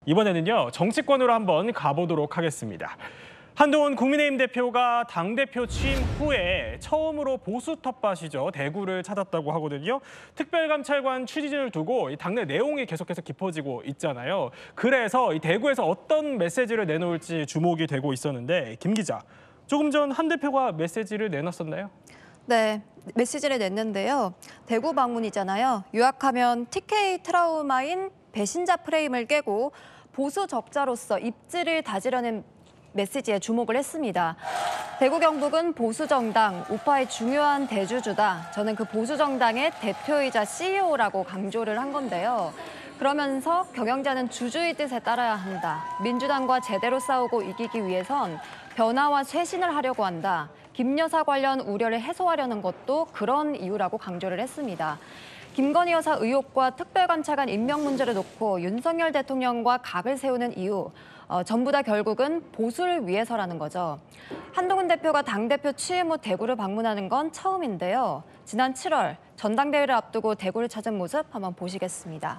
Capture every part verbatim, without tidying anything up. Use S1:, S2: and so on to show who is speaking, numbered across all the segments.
S1: 이번에는요, 정치권으로 한번 가보도록 하겠습니다. 한동훈 국민의힘 대표가 당대표 취임 후에 처음으로 보수 텃밭이죠. 대구를 찾았다고 하거든요. 특별감찰관 취진을 두고 이 당내 내용이 계속해서 깊어지고 있잖아요. 그래서 이 대구에서 어떤 메시지를 내놓을지 주목이 되고 있었는데, 김 기자, 조금 전 한 대표가 메시지를 내놨었나요?
S2: 네, 메시지를 냈는데요. 대구 방문이잖아요. 요약하면 티케이 트라우마인 배신자 프레임을 깨고 보수 적자로서 입지를 다지려는 메시지에 주목을 했습니다. 대구 경북은 보수 정당, 우파의 중요한 대주주다. 저는 그 보수 정당의 대표이자 씨이오라고 강조를 한 건데요. 그러면서 경영자는 주주의 뜻에 따라야 한다. 민주당과 제대로 싸우고 이기기 위해선 변화와 쇄신을 하려고 한다. 김 여사 관련 우려를 해소하려는 것도 그런 이유라고 강조를 했습니다. 김건희 여사 의혹과 특별감찰관 임명 문제를 놓고 윤석열 대통령과 각을 세우는 이유, 어, 전부 다 결국은 보수를 위해서라는 거죠. 한동훈 대표가 당대표 취임 후 대구를 방문하는 건 처음인데요. 지난 칠월 전당대회를 앞두고 대구를 찾은 모습 한번 보시겠습니다.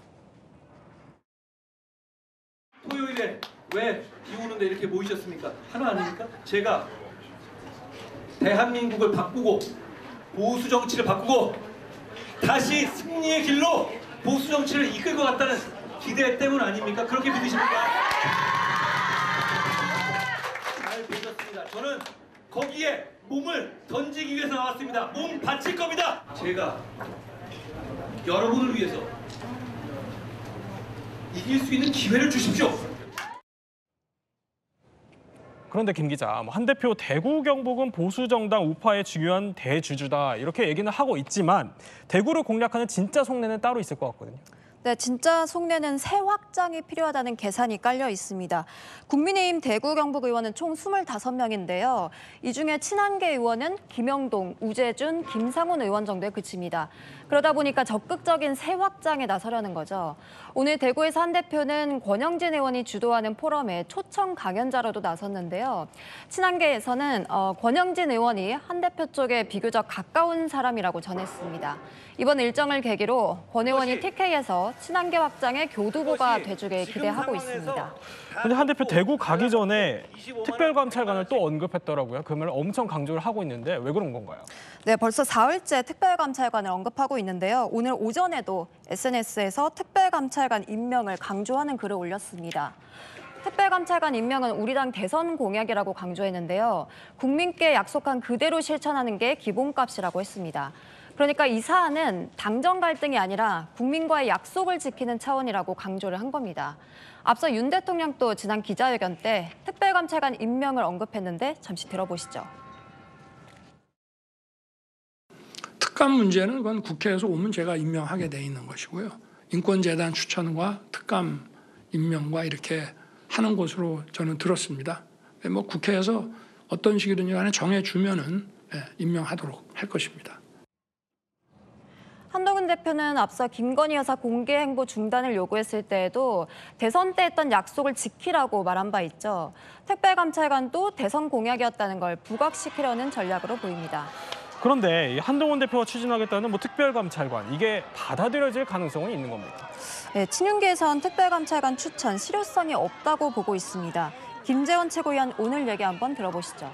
S3: 토요일에 왜 비 오는데 이렇게 모이셨습니까? 하나 아닙니까? 제가 대한민국을 바꾸고 보수 정치를 바꾸고 다시 승리의 길로 보수 정치를 이끌 것 같다는 기대 때문 아닙니까? 그렇게 믿으십니까? 잘 보셨습니다. 저는 거기에 몸을 던지기 위해서 나왔습니다. 몸 바칠 겁니다. 제가 여러분을 위해서 이길 수 있는 기회를 주십시오.
S1: 그런데 김 기자, 한 대표 대구 경북은 보수 정당 우파의 중요한 대주주다 이렇게 얘기는 하고 있지만 대구를 공략하는 진짜 속내는 따로 있을 것 같거든요.
S2: 네, 진짜 속내는 새 확장이 필요하다는 계산이 깔려 있습니다. 국민의힘 대구 경북 의원은 총 이십오 명인데요. 이 중에 친한계 의원은 김영동, 우재준, 김상훈 의원 정도에 그칩니다. 그러다 보니까 적극적인 새 확장에 나서려는 거죠. 오늘 대구에서 한 대표는 권영진 의원이 주도하는 포럼에 초청 강연자로도 나섰는데요. 친한계에서는 어, 권영진 의원이 한 대표 쪽에 비교적 가까운 사람이라고 전했습니다. 이번 일정을 계기로 권 의원이 티케이에서 친한계 확장의 교두보가 돼주길 기대하고 있습니다.
S1: 근데 한 대표 대구 가기 전에 특별감찰관을 또 언급했더라고요. 그 말을 엄청 강조를 하고 있는데 왜 그런 건가요?
S2: 네, 벌써 사흘째 특별감찰관을 언급하고 있는데요. 오늘 오전에도 에스엔에스에서 특별감찰관 임명을 강조하는 글을 올렸습니다. 특별감찰관 임명은 우리 당 대선 공약이라고 강조했는데요. 국민께 약속한 그대로 실천하는 게 기본값이라고 했습니다. 그러니까 이 사안은 당정 갈등이 아니라 국민과의 약속을 지키는 차원이라고 강조를 한 겁니다. 앞서 윤 대통령도 지난 기자회견 때 특별감찰관 임명을 언급했는데 잠시 들어보시죠.
S4: 특감 문제는 그건 국회에서 오면 제가 임명하게 돼 있는 것이고요. 인권재단 추천과 특감 임명과 이렇게 하는 것으로 저는 들었습니다. 뭐 국회에서 어떤 식이든지 간에 정해주면은 임명하도록 할 것입니다.
S2: 한동훈 대표는 앞서 김건희 여사 공개 행보 중단을 요구했을 때에도 대선 때 했던 약속을 지키라고 말한 바 있죠. 특별감찰관도 대선 공약이었다는 걸 부각시키려는 전략으로 보입니다.
S1: 그런데 한동훈 대표가 추진하겠다는 뭐 특별감찰관, 이게 받아들여질 가능성은 있는 겁니까?
S2: 네, 친윤계에선 특별감찰관 추천 실효성이 없다고 보고 있습니다. 김재원 최고위원 오늘 얘기 한번 들어보시죠.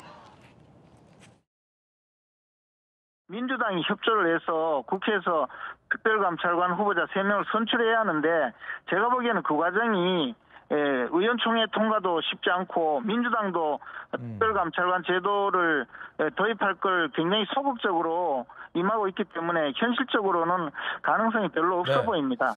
S5: 민주당이 협조를 해서 국회에서 특별감찰관 후보자 세 명을 선출해야 하는데 제가 보기에는 그 과정이 의원총회 통과도 쉽지 않고 민주당도 음. 특별감찰관 제도를 도입할 걸 굉장히 소극적으로 임하고 있기 때문에 현실적으로는 가능성이 별로 없어 네. 보입니다.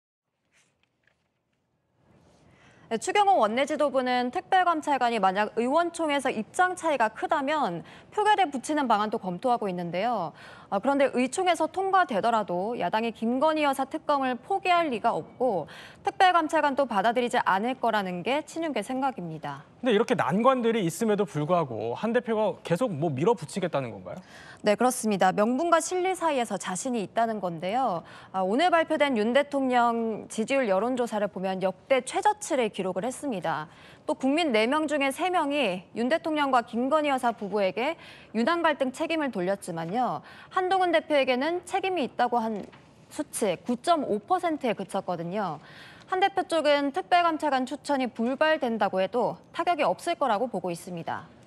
S2: 네, 추경호 원내지도부는 특별감찰관이 만약 의원총회에서 입장 차이가 크다면 표결에 붙이는 방안도 검토하고 있는데요. 어, 그런데 의총에서 통과되더라도 야당이 김건희 여사 특검을 포기할 리가 없고 특별감찰관도 받아들이지 않을 거라는 게 친윤계 생각입니다.
S1: 근데 이렇게 난관들이 있음에도 불구하고 한 대표가 계속 뭐 밀어붙이겠다는 건가요?
S2: 네, 그렇습니다. 명분과 실리 사이에서 자신이 있다는 건데요. 아, 오늘 발표된 윤 대통령 지지율 여론조사를 보면 역대 최저치를 기록을 했습니다. 또 국민 네 명 중에 세 명이 윤 대통령과 김건희 여사 부부에게 윤한 갈등 책임을 돌렸지만요. 한동훈 대표에게는 책임이 있다고 한 수치 구 점 오 퍼센트에 그쳤거든요. 한 대표 쪽은 특별감찰관 추천이 불발된다고 해도 타격이 없을 거라고 보고 있습니다.